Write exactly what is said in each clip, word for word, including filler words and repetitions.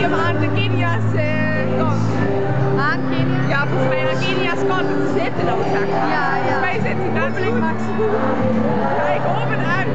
die aan de Kenia's uh, kant. Aan Kenia? Ja, volgens mij aan Kenia's kant. Ze zitten dan, zeg maar. Ja, ja. Volgens mij zit hij daar. Hopelijk maakt ze goed. Kijk, op en uit.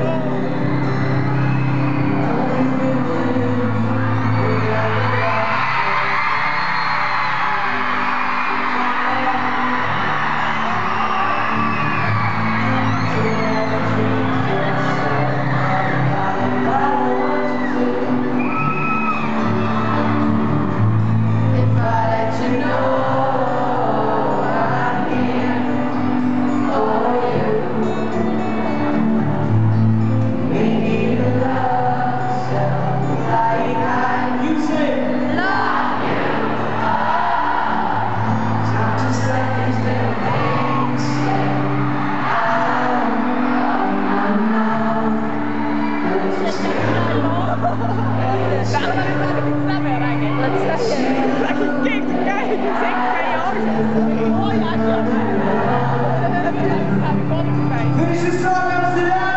Finish this song, Amsterdam!